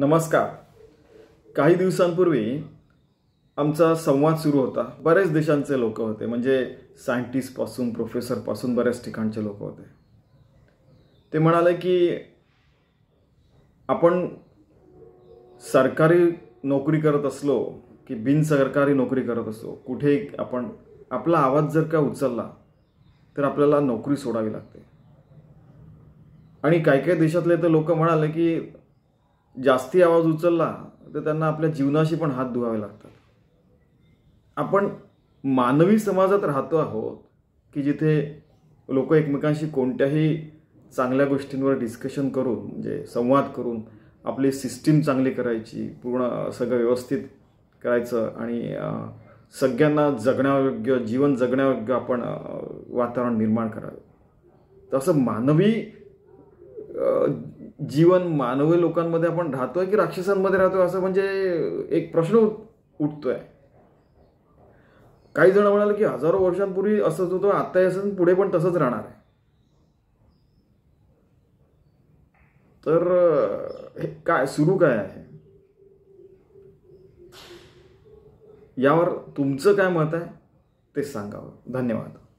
नमस्कार. काही दिवसांपूर्वी आमचा संवाद सुरू होता. बरेच देशांचे लोक होते, म्हणजे सायंटिस्ट पासून प्रोफेसर पासून बऱ्याच ठिकाणचे लोक होते. ते म्हणाले की आपण सरकारी नोकरी करत असलो की बिनसरकारी नोकरी करत असलो, कुठे आपण आपला आवाज जर का उचलला तर आपल्याला नोकरी सोडावी लागते. आणि काही काही देशातले तर लोक म्हणाले की जास्ती आवाज उचलला तर त्यांना आपल्या जीवनाशी पण हात धुवावे लागतात. आपण मानवी समाजात राहतो आहोत की जिथे लोक एकमेकांशी कोणत्याही चांगल्या गोष्टींवर डिस्कशन करून, म्हणजे संवाद करून आपली सिस्टीम चांगली करायची, पूर्ण सगळं व्यवस्थित करायचं आणि सगळ्यांना जगण्यायोग्य जीवन जगण्यायोग्य आपण वातावरण निर्माण करावे. तसं मानवी जीवन मानवी लोकांमध्ये आपण राहतोय की राक्षसांमध्ये राहतोय, असं म्हणजे एक प्रश्न उठतोय. काही जण म्हणाले की हजारो वर्षांपूर्वी असंच होतं, आता असं पुढे पण तसंच राहणार आहे. तर हे काय सुरू काय आहे यावर तुमचं काय मत आहे ते सांगावं. धन्यवाद.